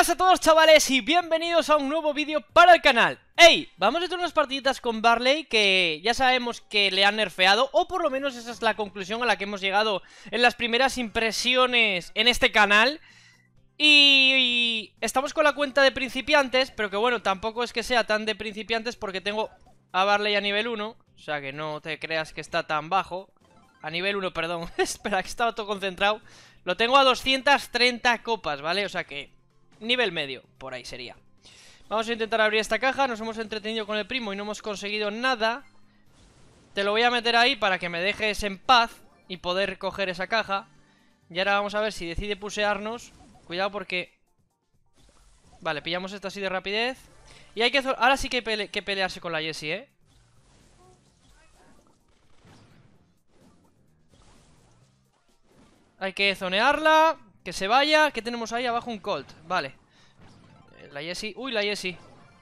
Buenas a todos, chavales, y bienvenidos a un nuevo vídeo para el canal. ¡Ey! Vamos a hacer unas partiditas con Barley que ya sabemos que le han nerfeado, o por lo menos esa es la conclusión a la que hemos llegado en las primeras impresiones en este canal. Y estamos con la cuenta de principiantes, pero que bueno, tampoco es que sea tan de principiantes porque tengo a Barley a nivel 1, o sea que no te creas que está tan bajo. A nivel 1, perdón, espera, que estaba todo concentrado. Lo tengo a 230 copas, ¿vale? O sea que nivel medio, por ahí sería. Vamos a intentar abrir esta caja. Nos hemos entretenido con el primo y no hemos conseguido nada. Te lo voy a meter ahí para que me dejes en paz y poder coger esa caja. Y ahora vamos a ver si decide pusearnos. Cuidado porque... Vale, pillamos esta así de rapidez. Y hay que... Ahora sí que hay que pelearse con la Jessie, ¿eh? Hay que zonearla. Que se vaya. ¿Qué tenemos ahí abajo? Un Colt. Vale. La Jessie. Uy, la Jessie.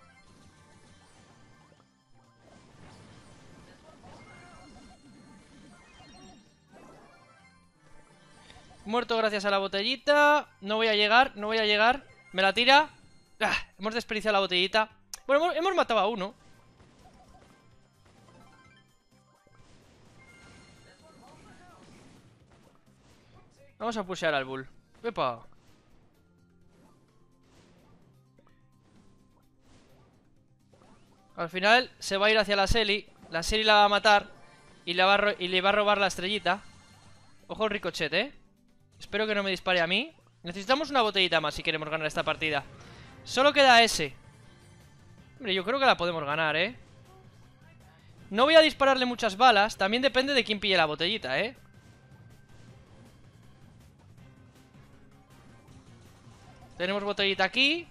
Muerto gracias a la botellita. No voy a llegar, no voy a llegar. Me la tira. Hemos desperdiciado la botellita. Bueno, hemos matado a uno. Vamos a pushear al Bull. ¡Epa! Al final se va a ir hacia la Selly. La Selly la va a matar y le va a robar la estrellita. Ojo el ricochet, Espero que no me dispare a mí. Necesitamos una botellita más si queremos ganar esta partida. Solo queda ese. Hombre, yo creo que la podemos ganar, No voy a dispararle muchas balas. También depende de quién pille la botellita, Tenemos botellita aquí.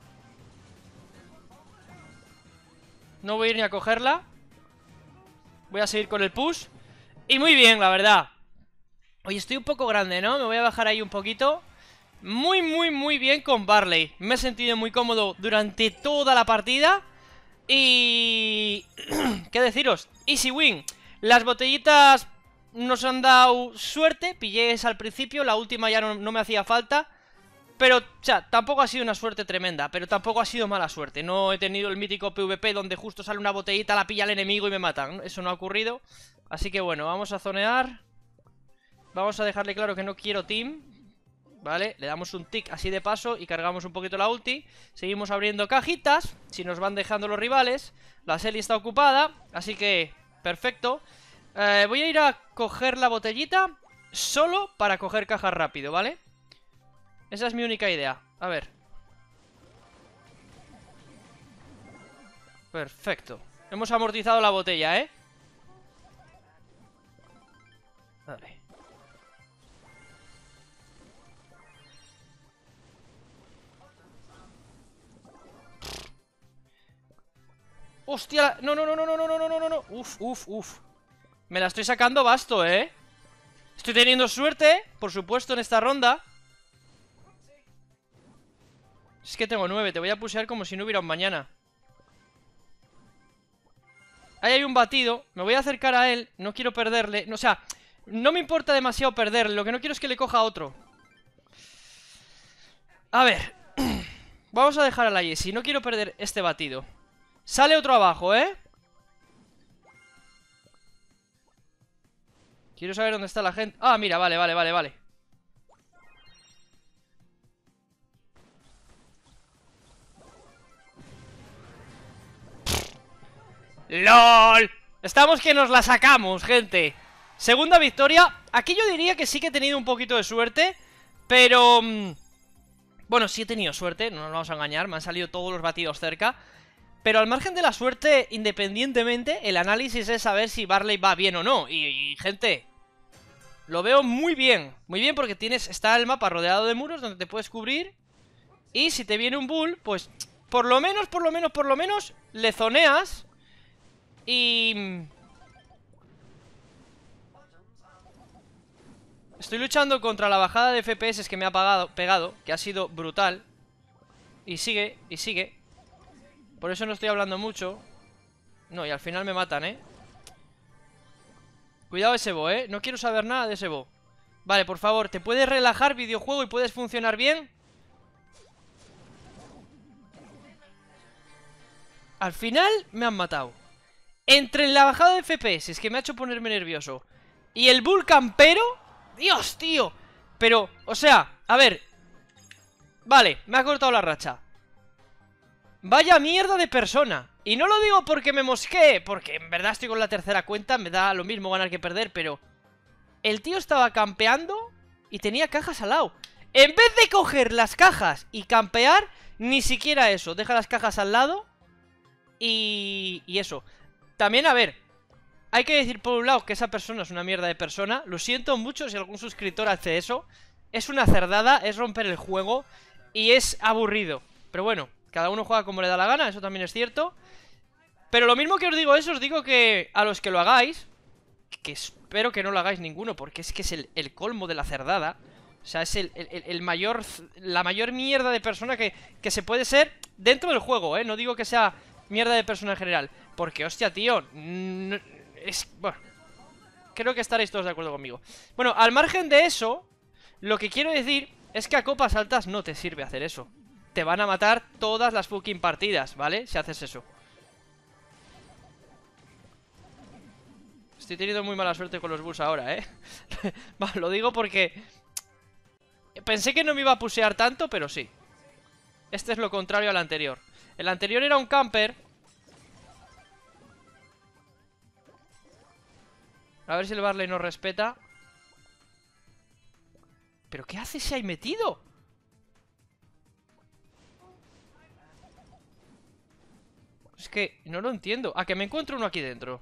No voy a ir ni a cogerla. Voy a seguir con el push. Y muy bien, la verdad. Oye, estoy un poco grande, ¿no? Me voy a bajar ahí un poquito. Muy bien con Barley. Me he sentido muy cómodo durante toda la partida. Y... ¿qué deciros? Easy win. Las botellitas nos han dado suerte. Pillé esa al principio, la última ya no me hacía falta. Pero, o sea, tampoco ha sido una suerte tremenda. Pero tampoco ha sido mala suerte. No he tenido el mítico PvP donde justo sale una botellita, la pilla el enemigo y me matan. Eso no ha ocurrido. Así que bueno, vamos a zonear. Vamos a dejarle claro que no quiero team. Vale, le damos un tick así de paso y cargamos un poquito la ulti. Seguimos abriendo cajitas, si nos van dejando los rivales. La Selly está ocupada, así que perfecto. Voy a ir a coger la botellita solo para coger cajas rápido, ¿vale? Esa es mi única idea. A ver. Perfecto. Hemos amortizado la botella, Vale. ¡Hostia! No. Uf. Me la estoy sacando basto, Estoy teniendo suerte, por supuesto, en esta ronda. Es que tengo 9, te voy a pushear como si no hubiera un mañana. Ahí hay un batido, me voy a acercar a él. No quiero perderle, o sea, no me importa demasiado perderle. Lo que no quiero es que le coja a otro. A ver. Vamos a dejar a la Jessie, no quiero perder este batido. Sale otro abajo, Quiero saber dónde está la gente. Ah, mira, vale. ¡LOL! Estamos que nos la sacamos, gente. Segunda victoria. Aquí yo diría que sí que he tenido un poquito de suerte. Pero... bueno, sí he tenido suerte, no nos vamos a engañar. Me han salido todos los batidos cerca. Pero al margen de la suerte, independientemente, el análisis es saber si Barley va bien o no. Y gente, lo veo muy bien. Muy bien porque está el mapa rodeado de muros donde te puedes cubrir. Y si te viene un bull, pues por lo menos, le zoneas. Y... estoy luchando contra la bajada de FPS que me ha pegado, que ha sido brutal. Y sigue. Por eso no estoy hablando mucho. No, y al final me matan, Cuidado ese bo, no quiero saber nada de ese bo. Vale, por favor, ¿te puedes relajar, videojuego, y puedes funcionar bien? Al final me han matado. Entre la bajada de FPS, que me ha hecho ponerme nervioso, y el bull campero. Dios, tío. Pero, o sea, a ver. Vale, me ha cortado la racha. Vaya mierda de persona. Y no lo digo porque me mosquee, porque en verdad estoy con la tercera cuenta, me da lo mismo ganar que perder, pero el tío estaba campeando y tenía cajas al lado. En vez de coger las cajas y campear, ni siquiera eso. Deja las cajas al lado y eso. También, a ver, hay que decir por un lado que esa persona es una mierda de persona. Lo siento mucho si algún suscriptor hace eso. Es una cerdada, es romper el juego y es aburrido. Pero bueno, cada uno juega como le da la gana, eso también es cierto. Pero lo mismo que os digo eso, os digo que a los que lo hagáis, que espero que no lo hagáis ninguno, porque es que es el colmo de la cerdada. O sea, es la mayor mierda de persona que se puede ser dentro del juego, ¿eh? No digo que sea mierda de persona en general. Porque, hostia, tío, bueno, creo que estaréis todos de acuerdo conmigo. Bueno, al margen de eso, lo que quiero decir es que a copas altas no te sirve hacer eso. Te van a matar todas las fucking partidas, ¿vale? Si haces eso. Estoy teniendo muy mala suerte con los bulls ahora, ¿eh? Lo digo porque pensé que no me iba a pusear tanto, pero sí. Este es lo contrario al anterior. El anterior era un camper. A ver si el Barley nos respeta. ¿Pero qué hace si hay metido? Es que no lo entiendo. Ah, que me encuentro uno aquí dentro.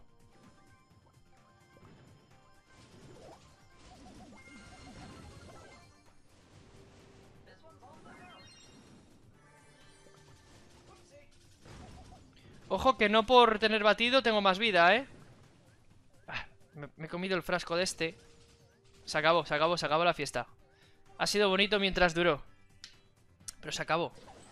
Ojo que no por tener batido tengo más vida, ¿eh? Me he comido el frasco de este. Se acabó la fiesta. Ha sido bonito mientras duró, pero se acabó.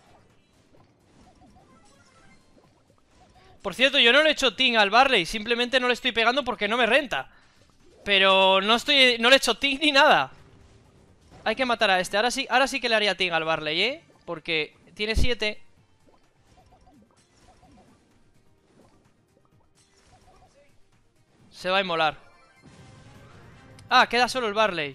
Por cierto, yo no le he hecho ting al Barley. Simplemente no le estoy pegando porque no me renta. Pero no le he hecho ting ni nada. Hay que matar a este. Ahora sí que le haría ting al Barley, ¿eh? Porque tiene 7. Se va a inmolar. Ah, queda solo el Barley.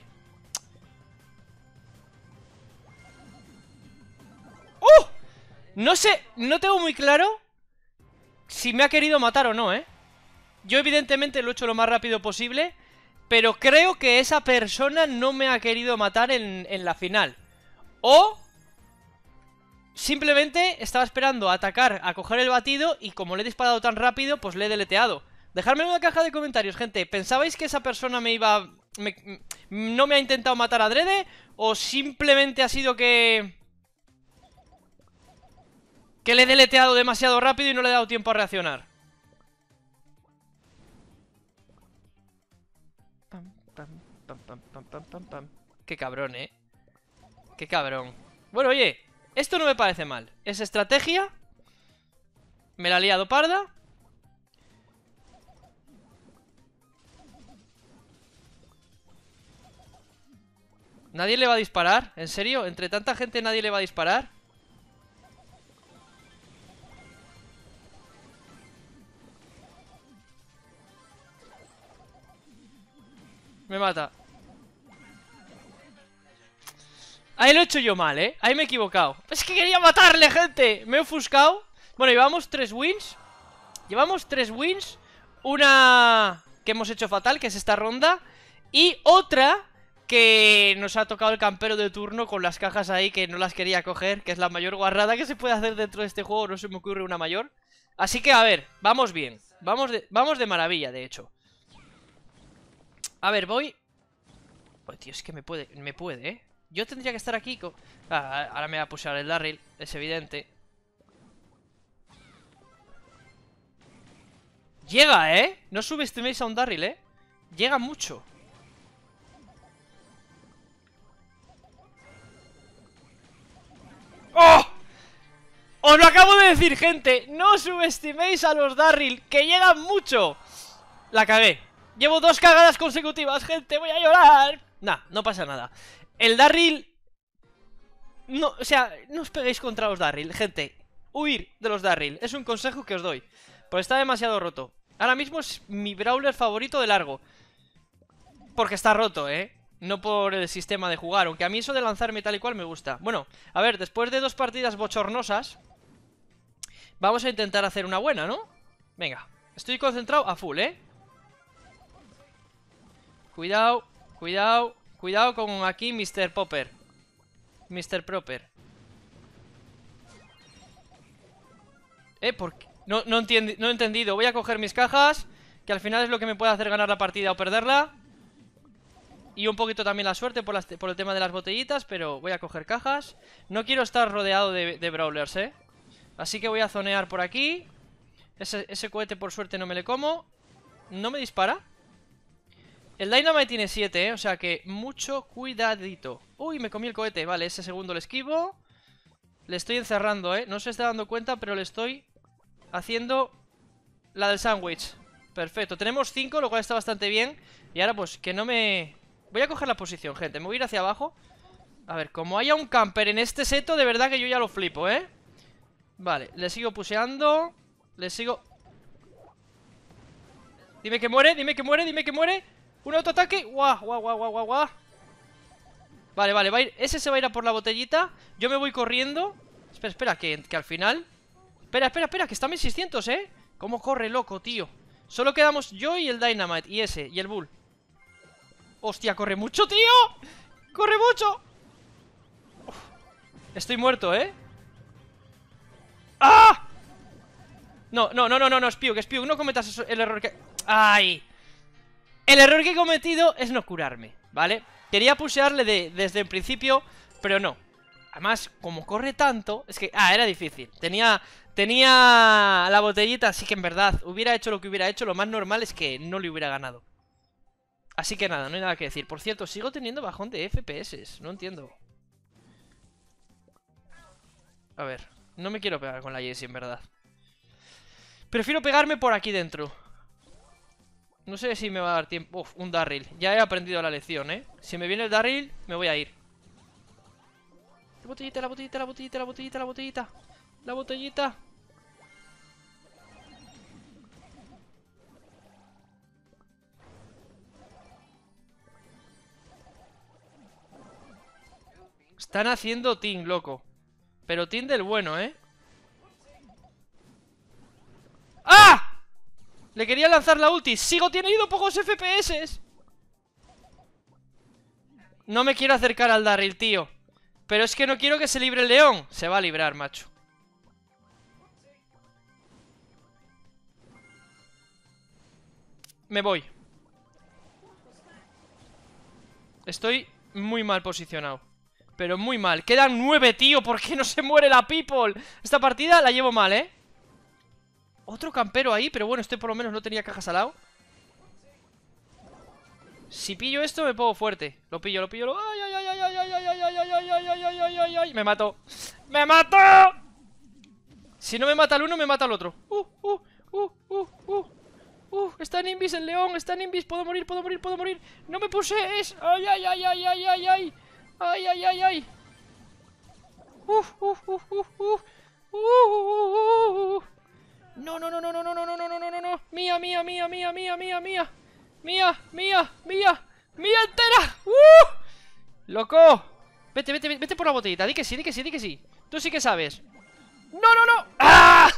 ¡Oh! No sé, no tengo muy claro si me ha querido matar o no, ¿eh? Yo evidentemente lo he hecho lo más rápido posible, pero creo que esa persona no me ha querido matar en la final. O simplemente estaba esperando a atacar, a coger el batido, y como le he disparado tan rápido, pues le he deleteado. Dejadme en una caja de comentarios, gente. ¿Pensabais que esa persona no me ha intentado matar adrede? ¿O simplemente ha sido que le he deleteado demasiado rápido y no le he dado tiempo a reaccionar? Qué cabrón, ¿eh? Qué cabrón. Bueno, oye, esto no me parece mal. Es estrategia. Me la he liado parda. ¿Nadie le va a disparar? ¿En serio? ¿Entre tanta gente nadie le va a disparar? Me mata. Ahí lo he hecho yo mal, ¿eh? Ahí me he equivocado. Es que quería matarle, gente. Me he ofuscado. Bueno, llevamos 3 wins. Llevamos 3 wins. Una que hemos hecho fatal, que es esta ronda. Y otra que nos ha tocado el campero de turno con las cajas ahí que no las quería coger, que es la mayor guarrada que se puede hacer dentro de este juego. No se me ocurre una mayor. Así que, a ver, vamos bien. Vamos de maravilla, de hecho. A ver, voy... Oh, tío, es que me puede, ¿eh? Yo tendría que estar aquí con... ahora me va a pushar el Darryl, es evidente. Llega, ¿eh? No subestiméis a un Darryl, ¿eh? Llega mucho. ¡Oh! Os lo acabo de decir, gente. No subestiméis a los Darryl, que llegan mucho. La cagué. Llevo 2 cagadas consecutivas, gente. Voy a llorar. Nah, no pasa nada. El Darryl... No, o sea, no os peguéis contra los Darryl, gente. huir de los Darryl. Es un consejo que os doy, porque está demasiado roto. Ahora mismo es mi brawler favorito de largo, porque está roto, no por el sistema de jugar, aunque a mí eso de lanzarme tal y cual me gusta. Bueno, a ver, después de 2 partidas bochornosas, vamos a intentar hacer una buena, ¿no? Venga, estoy concentrado a full, Cuidado, cuidado, cuidado con aquí Mr. Popper. Mr. Proper. ¿Por qué? No he entendido. Voy a coger mis cajas, que al final es lo que me puede hacer ganar la partida o perderla. Y un poquito también la suerte por el tema de las botellitas, pero voy a coger cajas. No quiero estar rodeado de brawlers, Así que voy a zonear por aquí. Ese cohete por suerte no me le como. ¿No me dispara? El Dynamite tiene 7, o sea que mucho cuidadito. Uy, me comí el cohete. Vale, ese segundo le esquivo. Le estoy encerrando, no se está dando cuenta, pero le estoy haciendo la del sándwich. Perfecto, tenemos 5, lo cual está bastante bien. Y ahora pues que no me... Voy a coger la posición, gente, me voy a ir hacia abajo. A ver, como haya un camper en este seto, de verdad que yo ya lo flipo, Vale, le sigo puseando. Le sigo... Dime que muere, dime que muere, dime que muere. Un autoataque. Guau, guau, guau, guau, guau. Vale, vale, va a ir... ese se va a ir a por la botellita. Yo me voy corriendo. Espera, espera, que al final... Espera, espera, espera, que está 1600, ¿Cómo corre, loco, tío? Solo quedamos yo y el Dynamite. Y ese, y el Bull. Hostia, corre mucho, tío. Corre mucho. Uf. Estoy muerto, ¡Ah! No, no, no, no, no, no, Spiuk, Spiuk, no cometas el error que... ¡Ay! El error que he cometido es no curarme, ¿vale? Quería pushearle desde el principio, pero no. Además, como corre tanto, es que... era difícil. Tenía la botellita, así que en verdad hubiera hecho lo que hubiera hecho. Lo más normal es que no le hubiera ganado. Así que nada, no hay nada que decir. Por cierto, sigo teniendo bajón de FPS. No entiendo. A ver, no me quiero pegar con la Jessie, en verdad. Prefiero pegarme por aquí dentro. No sé si me va a dar tiempo. Uf, un Darryl. Ya he aprendido la lección, Si me viene el Darryl, me voy a ir. La botellita, la botellita, la botellita, la botellita, la botellita. La botellita. Están haciendo team, loco. Pero team del bueno, ¡Ah! Le quería lanzar la ulti. Sigo teniendo pocos FPS. No me quiero acercar al Darryl, tío. Pero es que no quiero que se libre el león. Se va a librar, macho. Me voy. Estoy muy mal posicionado. Pero muy mal. Quedan 9, tío. ¿Por qué no se muere la people? Esta partida la llevo mal, Otro campero ahí. Pero bueno, este por lo menos no tenía cajas al lado. Si pillo esto me pongo fuerte. Lo pillo, lo pillo. ¡Ay, ay, ay, ay, ay, ay, ay, ay, ay, ay, ay, ay, ay, ay, ay, ay! ¡Me mato! ¡Me mato! Si no me mata el uno, me mata el otro. Está en Invis el león, está en Invis. Puedo morir, puedo morir, puedo morir. No me pusees. ¡Ay, ay, ay, ay, ay, ay, ay! ¡Ay, ay, ay, ay! No, no, no, no, no, no, no, no, no, no, no, no. Mía, mía, mía, mía, mía, mía, mía. Mía, mía, mía. Mía entera. Loco. Vete, vete, vete por la botellita. Di que sí, di que sí, di que sí. Tú sí que sabes. No, no, no. ¡Ah!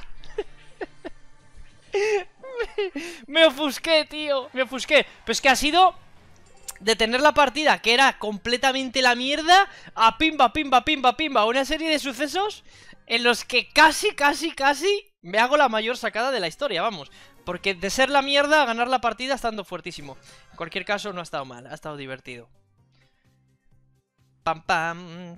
Me ofusqué, tío. Me ofusqué. Pero es que ha sido de tener la partida que era completamente la mierda a pimba, pimba, pimba, pimba. Una serie de sucesos en los que casi, casi, casi me hago la mayor sacada de la historia, vamos. Porque de ser la mierda a ganar la partida estando fuertísimo. En cualquier caso no ha estado mal, ha estado divertido. Pam, pam.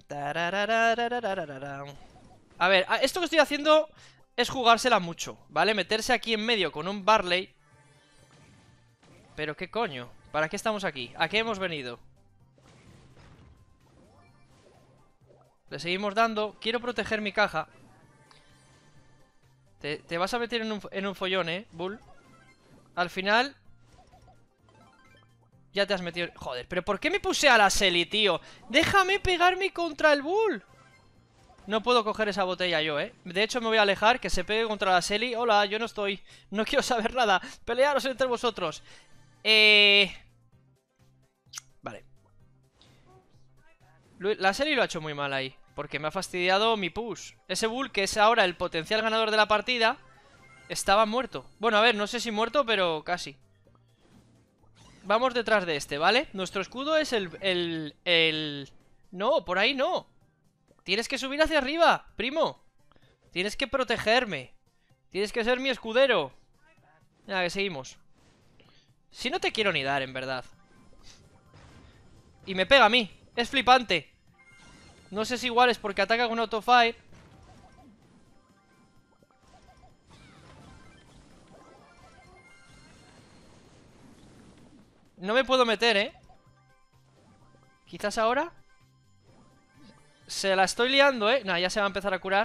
A ver, esto que estoy haciendo es jugársela mucho, ¿vale? Meterse aquí en medio con un Barley. Pero qué coño, ¿para qué estamos aquí? ¿A qué hemos venido? Le seguimos dando. Quiero proteger mi caja. Te vas a meter en un follón, Bull. Al final ya te has metido... Joder, pero ¿por qué me puse a la Selly, tío? Déjame pegarme contra el Bull. No puedo coger esa botella yo, ¿eh? De hecho me voy a alejar, que se pegue contra la Selly. Hola, yo no estoy... No quiero saber nada. Pelearos entre vosotros. Vale. La Selly lo ha hecho muy mal ahí, porque me ha fastidiado mi push. Ese Bull, que es ahora el potencial ganador de la partida, estaba muerto. Bueno, a ver, no sé si muerto, pero casi. Vamos detrás de este, ¿vale? Nuestro escudo es No, por ahí no. Tienes que subir hacia arriba, primo. Tienes que protegerme. Tienes que ser mi escudero. Venga, que seguimos. Si no te quiero ni dar, en verdad. Y me pega a mí. Es flipante. No sé si igual es porque ataca con autofire. No me puedo meter, ¿eh? Quizás ahora. Se la estoy liando, ¿eh? Nah, ya se va a empezar a curar.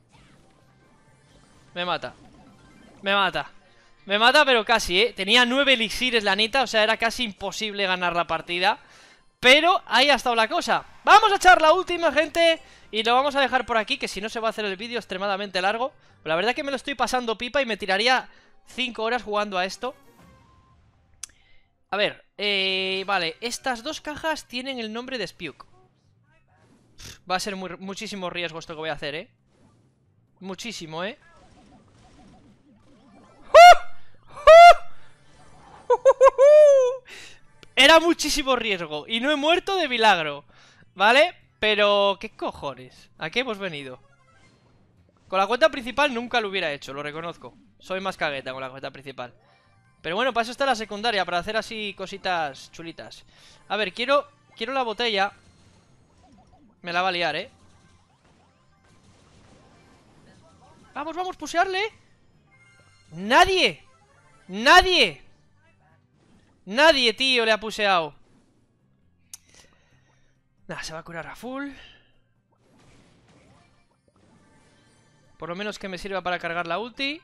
Me mata. Me mata. Me mata, pero casi, ¿eh? Tenía 9 elixires la Anita, o sea, era casi imposible ganar la partida. Pero ahí ha estado la cosa. Vamos a echar la última, gente. Y lo vamos a dejar por aquí, que si no se va a hacer el vídeo extremadamente largo. Pero la verdad es que me lo estoy pasando pipa y me tiraría 5 horas jugando a esto. A ver, vale, estas dos cajas tienen el nombre de Spuke. Va a ser muchísimo riesgo esto que voy a hacer, ¿eh? Muchísimo, ¿eh? Era muchísimo riesgo y no he muerto de milagro, ¿vale? Pero, ¿qué cojones? ¿A qué hemos venido? Con la cuenta principal nunca lo hubiera hecho, lo reconozco. Soy más cagueta con la cuenta principal. Pero bueno, para eso está la secundaria, para hacer así cositas chulitas. A ver, quiero la botella. Me la va a liar, ¿eh? Vamos, vamos, pusearle. ¡Nadie! ¡Nadie! Nadie, tío, le ha puseado. Nah, se va a curar a full. Por lo menos que me sirva para cargar la ulti.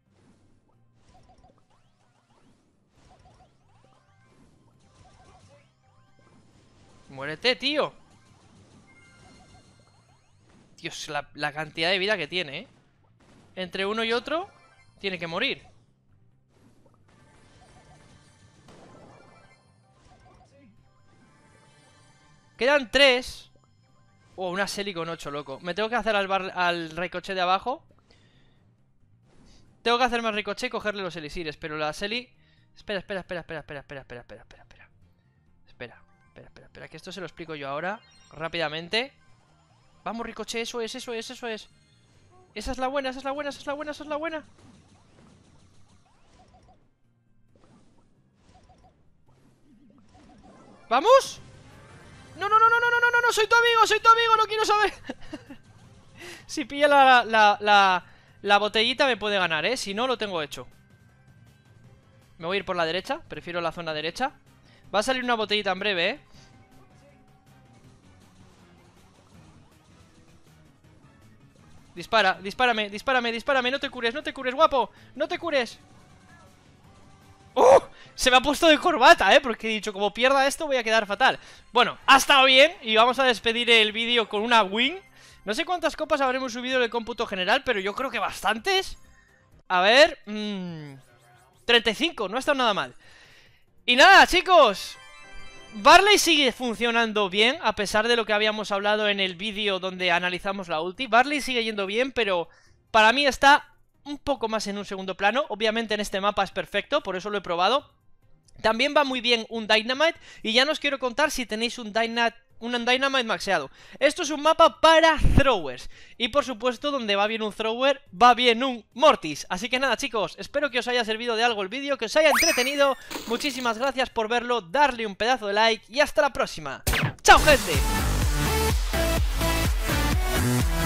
Muérete, tío. Dios, la cantidad de vida que tiene, ¿eh? Entre uno y otro tiene que morir. Quedan 3. Oh, una Selly con 8, loco. Me tengo que hacer al ricochet de abajo. Tengo que hacerme al ricochet y cogerle los elixires. Pero la Selly... Espera. Espera, que esto se lo explico yo ahora rápidamente. Vamos, ricochet, eso es. Esa es la buena. ¡Vamos! No, soy tu amigo, no quiero saber. Si pilla la botellita me puede ganar, ¿eh? Si no, lo tengo hecho. Me voy a ir por la derecha, prefiero la zona derecha. Va a salir una botellita en breve, ¿eh? Dispárame, no te cures, guapo. No te cures. ¡Oh! Se me ha puesto de corbata, porque he dicho, como pierda esto voy a quedar fatal. Bueno, ha estado bien y vamos a despedir el vídeo con una win. No sé cuántas copas habremos subido en el cómputo general, pero yo creo que bastantes. A ver... 35, no ha estado nada mal. Y nada, chicos, Barley sigue funcionando bien, a pesar de lo que habíamos hablado en el vídeo donde analizamos la ulti. Barley sigue yendo bien, pero para mí está un poco más en un segundo plano. Obviamente en este mapa es perfecto, por eso lo he probado. También va muy bien un Dynamite, y ya no os quiero contar si tenéis un Dynamite maxeado. Esto es un mapa para throwers, y por supuesto donde va bien un thrower, va bien un Mortis. Así que nada, chicos, espero que os haya servido de algo el vídeo, que os haya entretenido. Muchísimas gracias por verlo, darle un pedazo de like y hasta la próxima. ¡Chao, gente!